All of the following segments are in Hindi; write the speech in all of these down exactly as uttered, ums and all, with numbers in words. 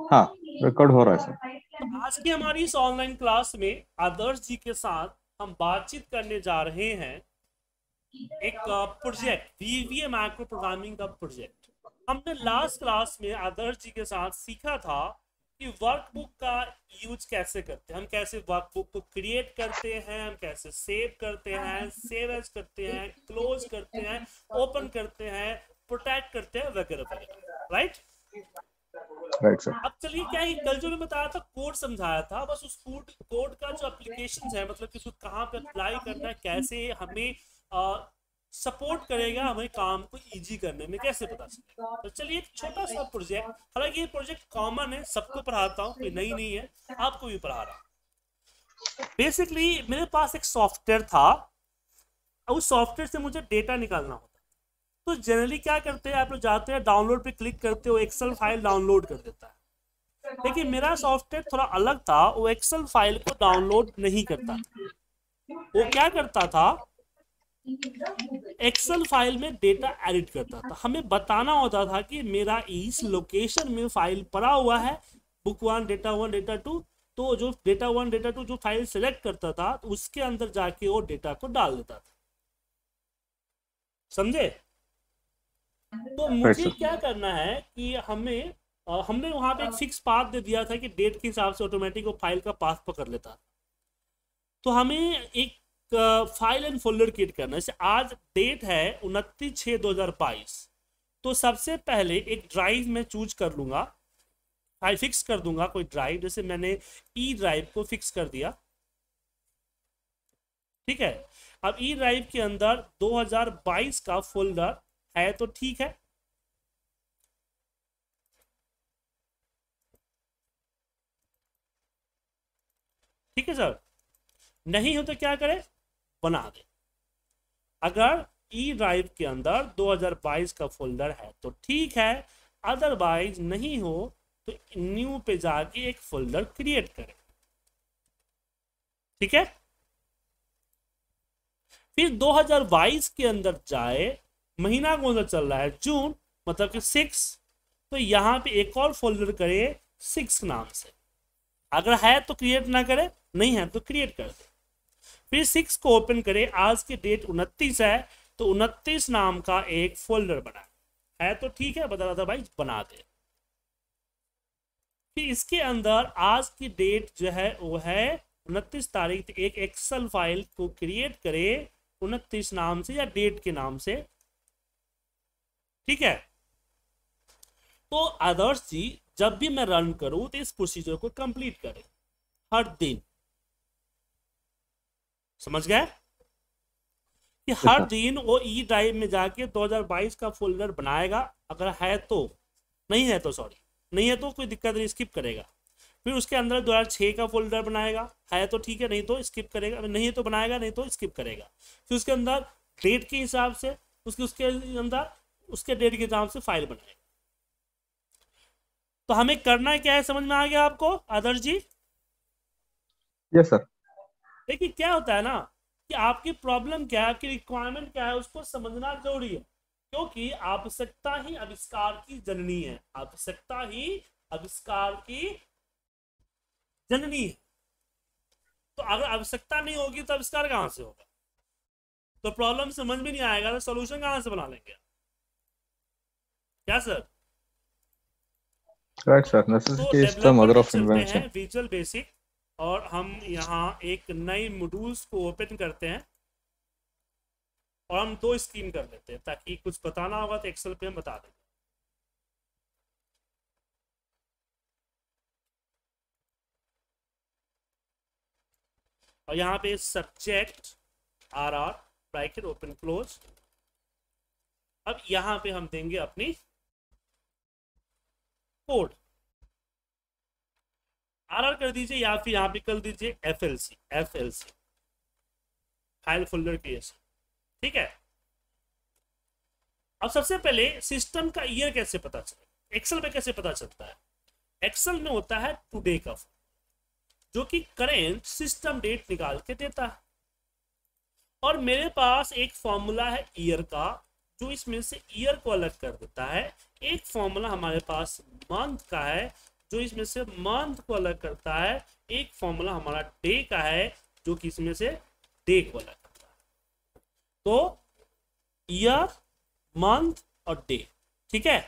हाँ, रिकॉर्ड हो रहा है सर। तो आज की हमारी इस ऑनलाइन क्लास में आदर्श जी के साथ हम बातचीत करने जा रहे हैं एक प्रोजेक्ट, वीवीए मैक्रो प्रोग्रामिंग का प्रोजेक्ट। हमने लास्ट क्लास में आदर्श जी के साथ सीखा था कि वर्कबुक का यूज कैसे करते हैं, हम कैसे वर्कबुक को क्रिएट करते हैं, हम कैसे सेव करते हैं, सेव एज करते हैं, क्लोज करते हैं, ओपन करते हैं, प्रोटेक्ट करते हैं, वगैरह वगैरह। राइट। Right sir. अब चलिए, क्या है, कल जो मैं बताया था कोड समझाया था, बस उस कोड कोड का जो एप्लीकेशन है, मतलब कि उसको कहाँ पे अप्लाई करना है, कैसे हमें सपोर्ट करेगा, हमें काम को इजी करने में कैसे पता चलेगा। तो चलिए, एक छोटा सा प्रोजेक्ट, हालांकि ये प्रोजेक्ट कॉमन है, सबको पढ़ाता हूँ, कोई नई नहीं है, आपको भी पढ़ा रहा हूँ। बेसिकली मेरे पास एक सॉफ्टवेयर था, उस सॉफ्टवेयर से मुझे डेटा निकालना होता। तो जनरली क्या करते हैं, आप लोग जाते हैं, डाउनलोड पे क्लिक करते हो, एक्सेल फाइल डाउनलोड कर देता है। लेकिन मेरा सॉफ्टवेयर थोड़ा अलग था, वो एक्सेल फाइल को डाउनलोड नहीं करता था। वो क्या करता था, एक्सेल फाइल में डेटा एडिट करता था। हमें बताना होता था कि मेरा इस लोकेशन में फाइल पड़ा हुआ है, book one, data one, data two. तो जो डेटा वन, डेटा टू जो फाइल सेलेक्ट करता था, तो उसके अंदर जाके वो डेटा को डाल देता था। समझे? तो राइट मुझे सर। क्या करना है कि हमें अ, हमने वहां पे एक फिक्स पाथ दे दिया था कि डेट के हिसाब से ऑटोमेटिक वो फाइल का पाथ पकड़ लेता। तो हमें एक फाइल एंड फोल्डर क्रिएट करना है। जैसे आज डेट है उनतीस छः दो हजार बाईस, तो सबसे पहले एक ड्राइव में चूज कर लूंगा, फाइल फिक्स कर दूंगा कोई ड्राइव। जैसे मैंने ई ड्राइव को फिक्स कर दिया, ठीक है। अब ई ड्राइव के अंदर दो हजार बाईस का फोल्डर है, तो ठीक है। ठीक है सर। नहीं हो तो क्या करें, बना दे। अगर ई ड्राइव के अंदर दो हजार बाईस का फोल्डर है तो ठीक है, अदरवाइज नहीं हो तो न्यू पे जाके एक फोल्डर क्रिएट करें। ठीक है। फिर दो हजार बाईस के अंदर जाए, महीना कौन सा चल रहा है, जून, मतलब कि सिक्स। तो यहां पे एक और फोल्डर करे सिक्स नाम से। अगर है तो क्रिएट ना करे, नहीं है तो क्रिएट कर दे। फिर सिक्स को ओपन करें, आज की डेट उनतीस है, तो उनतीस नाम का एक फोल्डर बना है, तो ठीक है, बता रहा था भाई, बना दे। फिर इसके अंदर आज की डेट जो है वो है उनतीस तारीख, तो एक एक्सेल फाइल को क्रिएट करे उनतीस नाम से या डेट के नाम से। ठीक है। तो आदर्श जी जब भी मैं रन करूं तो इस प्रोसीजर को कंप्लीट करें हर दिन। समझ गए कि यस हर सर। दिन वो ई ड्राइव में जाके दो हजार बाईस का फोल्डर बनाएगा, अगर है तो, नहीं है तो सॉरी, नहीं है तो कोई दिक्कत नहीं, स्किप करेगा। फिर उसके अंदर दो हजार छः का फोल्डर बनाएगा, है तो ठीक है, नहीं तो स्किप करेगा, नहीं है तो बनाएगा, नहीं तो स्किप करेगा। फिर उसके अंदर डेट के हिसाब से उसके उसके अंदर उसके डेट के हिसाब से फाइल बनाएगा। तो हमें करना क्या है, समझ में आ गया आपको आदर्श जी? Yes sir. देखिए क्या होता है ना, कि आपकी प्रॉब्लम क्या है, आपकी रिक्वायरमेंट क्या है, उसको समझना जरूरी है। क्योंकि आवश्यकता ही आविष्कार की जननी है, आवश्यकता ही आविष्कार की जननी है। तो अगर आवश्यकता नहीं होगी तो आविष्कार कहां से होगा? तो प्रॉब्लम समझ में नहीं आएगा तो सोल्यूशन कहां से बना लेंगे? क्या सर? Right sir. तो necessity is the developer mother में ऑफ चलते हैं, इन्वेंशन। विजुअल बेसिक, और हम यहाँ एक नई मॉड्यूल्स को ओपन करते हैं और हम दो स्क्रीन कर लेते हैं, ताकि कुछ बताना होगा तो एक्सेल पे हम बता देंगे। और यहाँ पे subject R R bracket open close. अब यहाँ पे हम देंगे अपनी कोड, आर आर कर दीजिए, या फिर यहाँ पे कर दीजिए F L C, F L C file folder creation. ठीक है। अब सबसे पहले सिस्टम का ईयर कैसे पता चले, एक्सेल में कैसे पता चलता है? एक्सेल में होता है टुडे का, जो कि करेंट सिस्टम डेट निकाल के देता है। और मेरे पास एक फॉर्मूला है ईयर का, जो इसमें से ईयर को अलग कर देता है। एक फॉर्मूला हमारे पास मंथ का है, जो इसमें से मंथ को अलग करता है, एक फॉर्मूला हमारा डे का है जो कि इसमें से डे को अलग करता है। तो ईयर, मंथ और डे, ठीक है।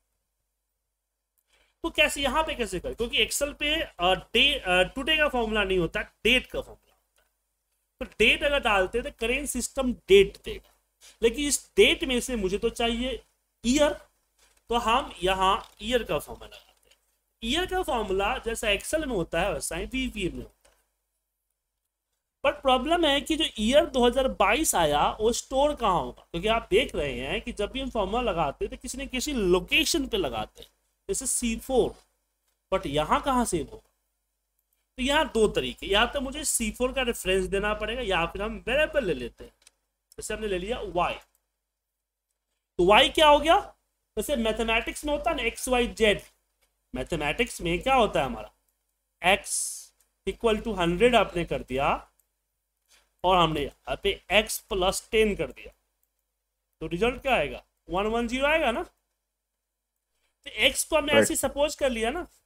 तो कैसे यहां पे कैसे करें, क्योंकि एक्सेल पे डे टुडे का फॉर्मूला नहीं होता, डेट का फॉर्मूला होता है। तो डेट अगर डालते हैं तो करेंट सिस्टम डेट देगा, लेकिन इस डेट में से मुझे तो चाहिए ईयर, तो हम यहाँ ईयर का फॉर्मूला लगाते हैं। ईयर का फॉर्मूला जैसा एक्सेल में होता है वैसा ही वीवीएम में होता है। बट प्रॉब्लम है कि जो ईयर दो हज़ार बाईस आया वो स्टोर कहाँ होगा, क्योंकि आप देख रहे हैं कि जब भी हम फॉर्मूला लगाते हैं तो किसी न किसी लोकेशन पे लगाते हैं, जैसे सी फोर, बट यहाँ कहाँ सेव होगा। तो यहाँ दो तरीके, या तो मुझे सी फोर का रेफरेंस देना पड़ेगा या फिर हम वेरिएबल ले लेते हैं। जैसे हमने ले लिया y, तो y क्या हो गया, जैसे मैथमेटिक्स में होता है ना एक्स वाई जेड, मैथमेटिक्स में क्या होता है हमारा x इक्वल टू हंड्रेड आपने कर दिया और हमने यहाँ पे x प्लस टेन कर दिया, तो रिजल्ट क्या आएगा, वन वन जीरो आएगा ना। तो x को हमने ऐसे सपोज कर लिया ना,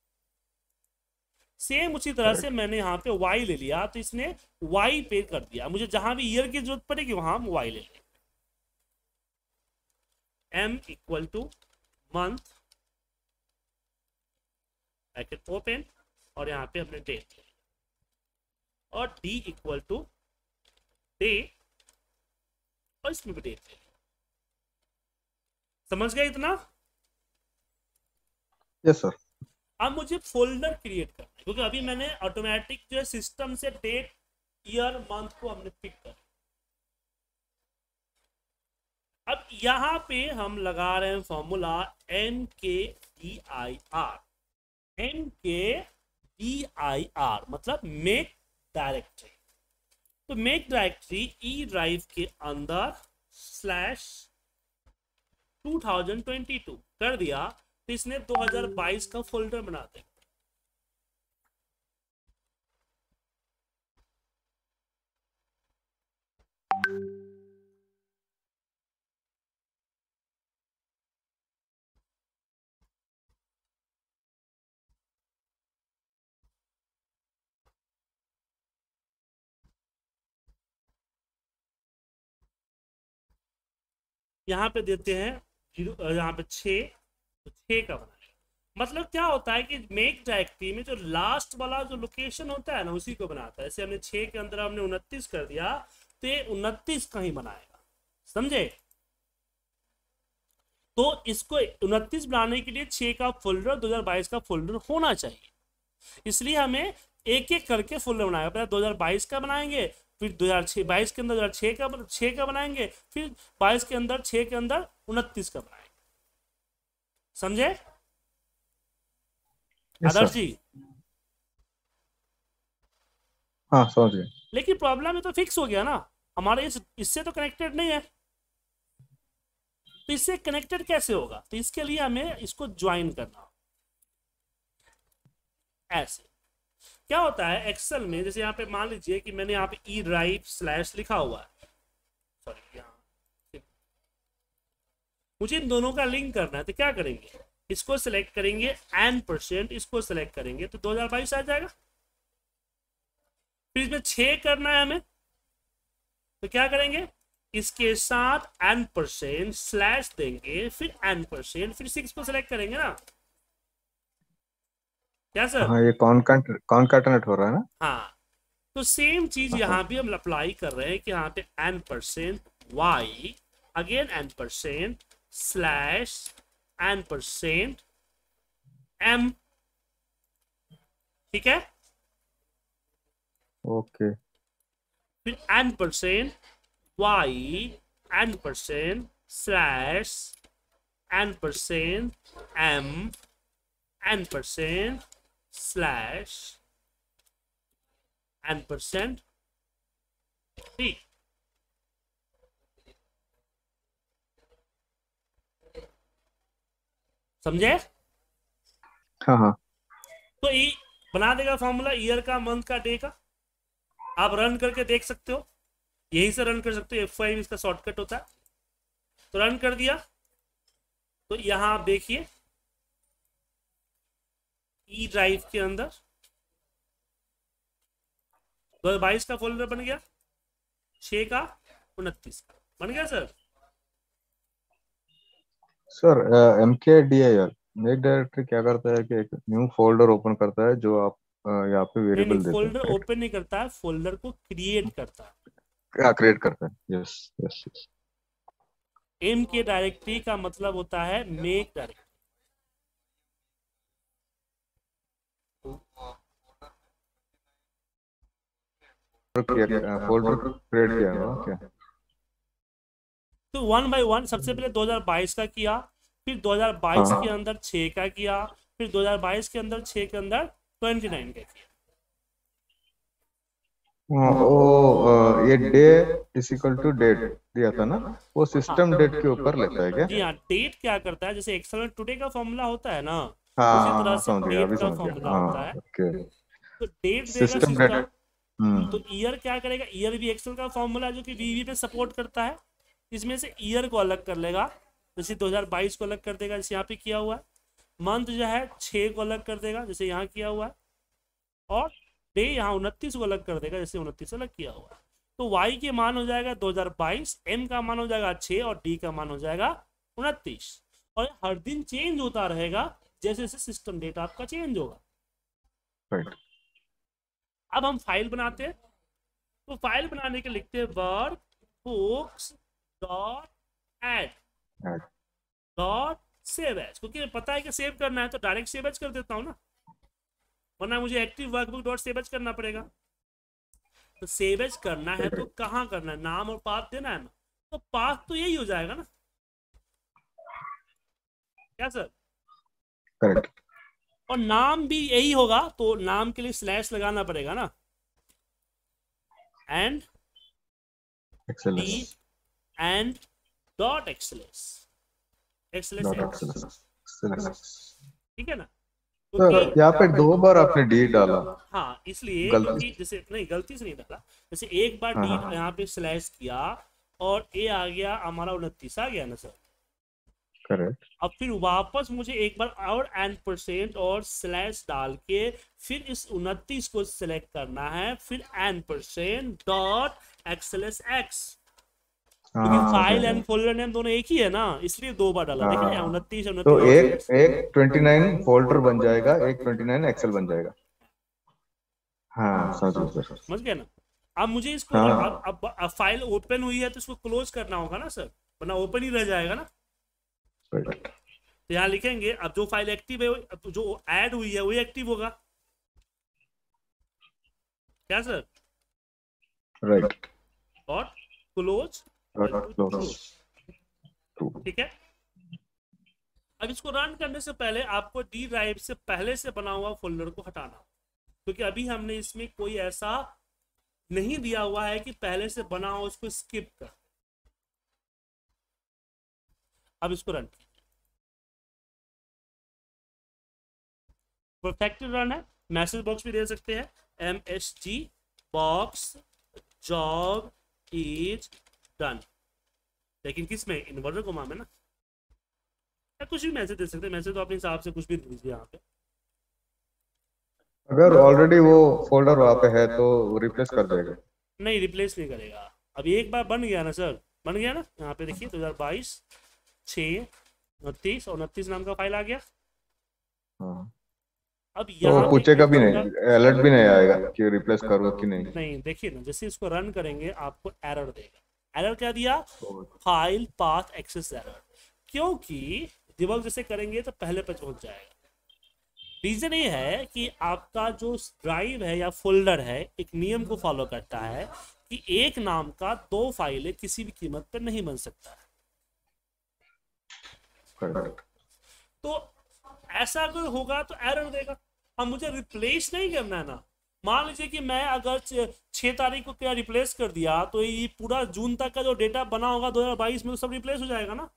सेम उसी तरह से मैंने यहाँ पे y ले लिया, तो इसने y पे कर दिया। मुझे जहां भी ईयर की जरूरत पड़ेगी वहां हम y ले लेंगे। m equal to month, bracket open, और यहाँ पे हमने डेट ले लिया, और d इक्वल टू डे, और इसमें भी डेट ले लिया। समझ गए इतना? Yes sir. अब मुझे फोल्डर क्रिएट करना है, क्योंकि अभी मैंने ऑटोमेटिक जो है सिस्टम से डेट, ईयर, मंथ को हमने पिक कर। अब यहां पे हम लगा रहे हैं formula M K D I R, M K D I R मतलब मेक डायरेक्टरी। तो मेक डायरेक्टरी ई ड्राइव के अंदर slash two thousand twenty two कर दिया, तो इसने दो हज़ार बाईस का फोल्डर बना देगा। यहाँ पे देते हैं जीरो, यहाँ पे छः, तो छः का बनाएगा। मतलब क्या होता है कि मेक डायरेक्टरी में जो लास्ट वाला जो लोकेशन होता है ना उसी को बनाता है। जैसे हमने छः के अंदर हमने उनतीस कर दिया, तो ये उनतीस का ही बनाएगा, समझे। तो इसको उनतीस बनाने के लिए छः का फोल्डर, दो हज़ार बाईस का फोल्डर होना चाहिए, इसलिए हमें एक एक करके फोल्डर बनाएगा। पहले दो हज़ार बाईस का बनाएंगे, फिर दो हज़ार बाईस के अंदर दो हज़ार छः का छः का बनाएंगे, फिर बाईस के अंदर छः के अंदर उनतीस का बनाएंगे, समझे आदर्श जी? हाँ समझ गए। लेकिन प्रॉब्लम है तो फिक्स हो गया ना हमारे, इस इससे तो कनेक्टेड नहीं है, तो इससे कनेक्टेड कैसे होगा? तो इसके लिए हमें इसको ज्वाइन करना। ऐसे क्या होता है एक्सेल में, जैसे यहाँ पे मान लीजिए कि मैंने यहाँ पे ई ड्राइव स्लैश लिखा हुआ है, सॉरी यहाँ मुझे इन दोनों का लिंक करना है, तो क्या करेंगे, इसको सिलेक्ट करेंगे एन परसेंट, इसको सिलेक्ट करेंगे तो दो हज़ार बाईस आ जाएगा। फिर इसमें छः करना है हमें, तो क्या करेंगे, इसके साथ एन परसेंट स्लैश देंगे, फिर एन परसेंट, फिर सिक्स को सिलेक्ट करेंगे ना, क्या सर? हाँ ये कॉनकैटेनेट हो रहा है ना। हाँ, तो सेम चीज यहाँ भी हम अप्लाई कर रहे हैं कि यहाँ पे N percent Y, again N percent slash N percent M, ठीक है। ओके। फिर N percent Y, N percent slash N percent M, N percent slash N percent T. समझे? हाँ हाँ। तो ये बना देगा फॉर्मूला ईयर का, मंथ का, डे का। आप रन करके देख सकते हो, यहीं से रन कर सकते हो, एफ फाइव इसका शॉर्टकट होता है। तो रन कर दिया, तो यहां आप देखिए ई ड्राइव के अंदर दो हजार बाईस का फोल्डर बन गया, छह का उनतीस का बन गया sir. Sir M K D I R make directory क्या करता है कि एक न्यू फोल्डर ओपन करता है जो आप अ, यहाँ पे नहीं नहीं, वेरिएबल देते फोल्डर हैं, ओपन नहीं करता है, फोल्डर को क्रिएट करता है। क्या क्रिएट करता है। Yes yes yes. M K directory का मतलब होता है मेक डायरेक्टरी। फोल्डर क्रिएट किया होगा क्या। तो वन बाय वन सबसे पहले दो हजार बाईस का किया, फिर दो हजार बाईस हाँ के अंदर छह का किया, फिर दो हजार बाईस के अंदर छह के अंदर उनतीस का किया। हाँ, वो अ, ये day is equal to date दिया था ना, वो सिस्टम डेट के ऊपर लेता है क्या। जी हाँ, डेट क्या करता है, जैसे एक्सेल में टुडे का फॉर्मूला होता है ना, हाँ उसी हाँ तरह हाँ, से समझ गया, डेट अभी का समझ गया। फॉर्मूला हाँ होता है। ओके। तो डेट देगा सिस्टम डेट। सिस्टम। हम्म तो ईयर क्या करेगा, ईयर भी एक्सेल का फॉर्मूला है जो कि वीवी पे सपोर्ट करता है। इसमें से ईयर को अलग कर लेगा, जैसे दो हजार बाईस को अलग कर देगा जैसे यहाँ पे किया हुआ है। मंथ जो है छः को अलग कर देगा जैसे यहाँ किया हुआ है, और डे यहाँ उनतीस को अलग कर देगा जैसे उनतीस अलग किया हुआ है। तो वाई के मान हो जाएगा दो हजार बाईस, एम का मान हो जाएगा छः और डी का मान हो जाएगा उनतीस। और हर दिन चेंज होता रहेगा जैसे जैसे सिस्टम डेटा आपका चेंज होगा। राइट। अब हम फाइल बनाते हैं, तो फाइल बनाने के लिखते हैं workbooks dot add Add. Dot save as, क्योंकि पता है कि सेव करना है तो डायरेक्ट सेव एज कर देता हूँ ना, वरना मुझे active workbook dot save as करना पड़ेगा। तो सेव एज करना है तो कहाँ करना है, नाम और पाथ देना है ना, तो पाथ तो यही हो जाएगा ना, क्या सर। करेक्ट। और नाम भी यही होगा, तो नाम के लिए स्लैश लगाना पड़ेगा ना, and D excellence and dot excels dot excels, excellence. ठीक है ना। सर क्योंकि यहाँ पे दो बार आपने डी डाला। हाँ इसलिए गलती क्योंकि जैसे नहीं, गलती से नहीं डाला, जैसे एक बार हाँ डी हाँ यहाँ पे स्लैश किया और ए आ गया हमारा उनतीस आ गया ना सर। करेक्ट। अब फिर वापस मुझे एक बार और एंड परसेंट और स्लैश डाल के फिर इस उनतीस को सिलेक्ट करना है, फिर and percent dot XLS X, क्योंकि हाँ फाइल समझ एंड गया। फोल्डर नेम दोनों एक ही है ना, इसलिए दो बार डाला। देखा हाँ उनतीस तो उनतीस एक एक ट्वेंटी नाइन फोल्डर बन जाएगा, एक ट्वेंटी नाइन एक्सेल बन जाएगा। हाँ समझ गया सर। समझ गया ना। अब मुझे इसको हाँ अब, अब, अब फाइल ओपन हुई है तो इसको क्लोज करना होगा ना सर, वरना ओपन ही रह जाएगा ना। राइट। तो यहाँ लिखेंगे अब जो फाइल एक्टिव है, अब जो ऐड हुई है वही एक्टिव होगा, क्या सर। राइट। और क्लोज, ठीक है। अब इसको रन करने से पहले आपको डी ड्राइव से पहले से बना हुआ फोल्डर को हटाना, क्योंकि अभी हमने इसमें कोई ऐसा नहीं दिया हुआ है कि पहले से बना हो उसको स्किप कर। अब इसको रन, परफेक्ट रन है। मैसेज बॉक्स भी दे सकते हैं, M S G box job is done, लेकिन किस में, इन्वर्टर कोमा में ना, या कुछ भी मैसेज दे सकते हैं। मैसेज तो अपने हिसाब से कुछ भी दे दीजिए यहाँ पे। अगर ऑलरेडी वो फोल्डर वहाँ पे है तो रिप्लेस कर देगा। नहीं रिप्लेस नहीं करेगा। अभी एक बार बन गया ना सर, बन गया ना, यहाँ पे देखिए दो हजार बाईस छः उनतीस और उनतीस नाम का फाइल आ गया। हाँ अब तो यहाँ वो पे पूछेगा भी होगा- नहीं, अलर्ट भी नहीं आएगा कि रिप्लेस करो कि नहीं। नहीं देखिए ना, जैसे इसको रन करेंगे आपको एरर देगा। एरर क्या दिया, फाइल पाथ एक्सेस एरर, क्योंकि डिबग जैसे करेंगे तो पहले पे पहुंच जाएगा। रीजन ये है कि आपका जो ड्राइव है या फोल्डर है एक नियम को फॉलो करता है कि एक नाम का दो फाइलें किसी भी कीमत पर नहीं बन सकता है। करेक्ट। तो ऐसा अगर होगा तो एरर देगा। अब मुझे रिप्लेस नहीं करना है ना, मान लीजिए कि मैं अगर छह तारीख को क्या रिप्लेस कर दिया तो ये पूरा जून तक का जो डेटा बना होगा दो हजार बाईस में, तो सब रिप्लेस हो जाएगा ना।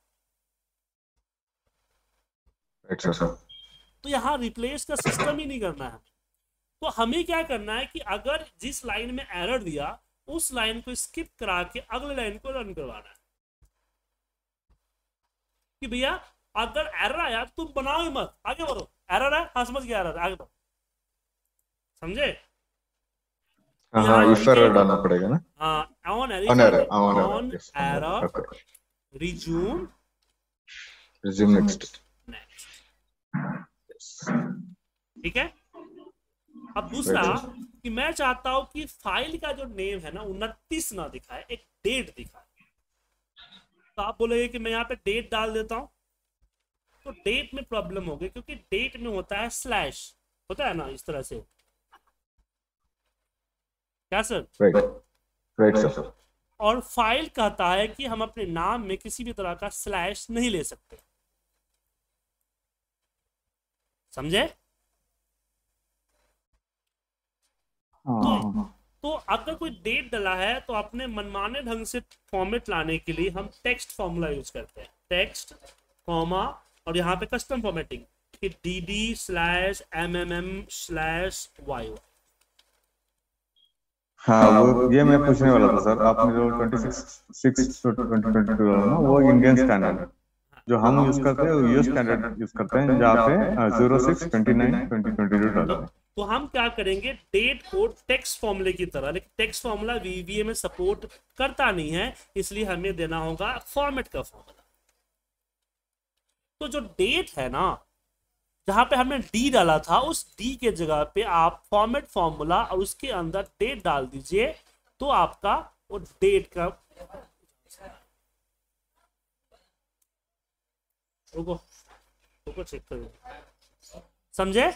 अच्छा। तो यहाँ रिप्लेस का सिस्टम ही नहीं करना है। तो हमें क्या करना है कि अगर जिस लाइन में एरर दिया उस लाइन को स्किप करा के अगले लाइन को रन करवाना है, कि भैया अगर एरर आया तो तुम बनाओ ही मत, आगे बढ़ो, एरर है, हाँ समझ गया एरर, आगे बढ़ो, समझे? हाँ यहाँ हाँ, इफ एरर लिखेंगे, डालना पड़ेगा ना। हाँ on error, on error, on on error, yes on error, error okay. Resume resume next. Next, ठीक है। अब दूसरा राइट सर। कि मैं चाहता हूं कि फाइल का जो नेम है ना उनतीस ना दिखाए, एक डेट दिखाए। तो आप बोलोगे कि मैं यहाँ पे डेट डाल देता हूँ, तो डेट में प्रॉब्लम होगी क्योंकि डेट में होता है स्लैश, होता है ना इस तरह से, क्या सर? Right, right sir. और फाइल कहता है कि हम अपने नाम में किसी भी तरह का स्लैश नहीं ले सकते, समझे? तो हाँ तो अगर कोई डेट डला है तो अपने मनमाने ढंग से फॉर्मेट लाने के लिए हम टेक्स्ट फॉर्मूला यूज करते हैं, टेक्स्ट कॉमा और यहाँ पे कस्टम फॉर्मेटिंग कि D D slash M M M slash Y. हाँ, वो ये मैं पूछने वाला था सर। आपने जो twenty six six twenty twenty two ना, वो इंडियन स्टैंडर्ड है। जो हम यूज करते हैं वो यूएस स्टैंडर्ड यूज करते हैं, जहाँ पे zero six twenty nine twenty twenty two डालते हैं। तो हम क्या करेंगे, डेट को टेक्स्ट फॉर्मूले की तरह, लेकिन टेक्स्ट फॉर्मूला वीवीए में सपोर्ट करता नहीं है, इसलिए हमें देना होगा फॉर्मेट का फॉर्मूला। तो जो डेट है ना, जहां पे हमने डी डाला था, उस डी के जगह पे आप फॉर्मेट फॉर्मूला और उसके अंदर डेट डाल दीजिए, तो आपका वो डेट का, रुको रुको चेक करो, समझे?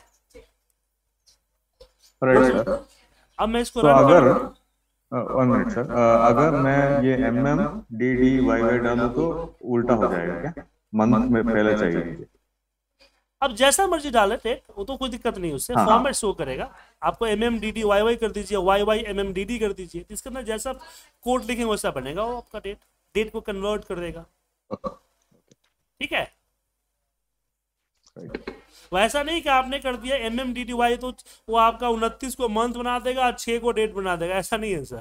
Right sir. अब मैं इसको तो रन अगर करूं, वन मिनट सर, अगर मैं ये M M D D Y Y डालूं तो उल्टा हो जाएगा क्या? मंथ में पहले चाहिए मुझे। अब जैसा मर्जी डाले डेट, वो तो कोई दिक्कत नहीं, उससे हाँ फॉर्मेट शो करेगा आपको। M M D D Y Y कर दीजिए, Y Y M M D D कर दीजिए, इसके अंदर जैसा कोड लिखेंगे वैसा बनेगा वो आपका डेट, डेट को कन्वर्ट कर देगा, ठीक है? राइट। वैसा नहीं कि आपने कर दिया M M D D Y तो वो आपका उनतीस को मंथ बना देगा और छः को डेट बना देगा, ऐसा नहीं है सर।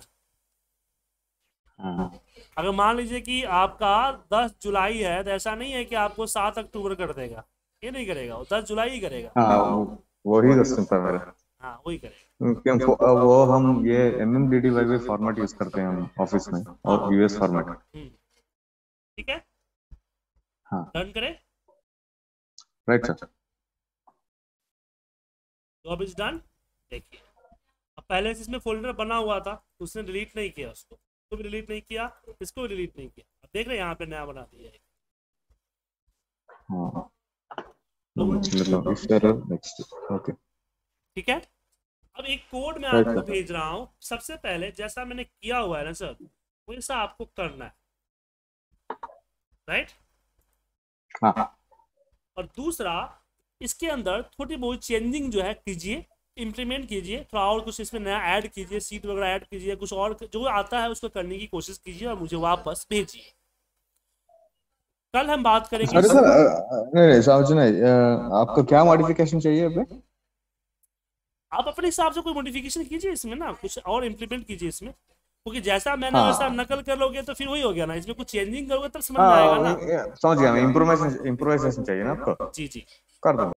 हाँ अगर मान लीजिए कि आपका दस जुलाई है तो ऐसा नहीं है कि आपको सात अक्टूबर कर देगा, ये नहीं करेगा, वो दस जुलाई ही करेगा। हाँ, वो- वही तो सिंपल है। हाँ वही करेगा। क्यों वो हम ये M M D D Y Y format use करते हैं हम ऑफिस में, और यूएस फॉर्मेट। हम्म, ठीक है, हाँ डन करें। Right sir. Job is done. देखिए अब पहले से इसमें फोल्डर बना हुआ था, उसने डिलीट नहीं किया, उसको तो भी डिलीट नहीं किया, इसको भी डिलीट नहीं किया। अब देख रहे हैं यहाँ पे नया बना दिया है। हाँ मतलब इस तरह नेक्स्ट, ओके ठीक है। अब एक कोड मैं राइट आपको सर। भेज रहा हूँ, सबसे पहले जैसा मैंने किया हुआ है ना सर, वैसा आपको करना है, राइट? हाँ और दूसरा, इसके अंदर थोड़ी बहुत चेंजिंग जो है कीजिए, इम्प्लीमेंट कीजिए, थोड़ा और कुछ इसमें नया ऐड कीजिए, सीट वगैरह ऐड कीजिए, कुछ और जो आता है उसको करने की कोशिश कीजिए और मुझे वापस भेजिए। कल हम बात करेंगे। अरे सर, नहीं नहीं समझ नहीं, अ, आपको क्या मॉडिफिकेशन चाहिए अभी? आप अपने हिसाब से कोई मॉडिफिकेशन कीजिए इसमें ना, कुछ और इम्प्लीमेंट कीजिए इसमें, क्योंकि जैसा मैंने वैसा हाँ नकल कर लोगे तो फिर वही हो गया ना, इसमें कुछ चेंजिंग करोगे तब समझ में आएगा ना। हाँ, समझ गया मैं। इम्प्रोवाइजेशन इम्प्रोवाइजेशन चाहिए ना आपको? जी जी। कर दूंगा।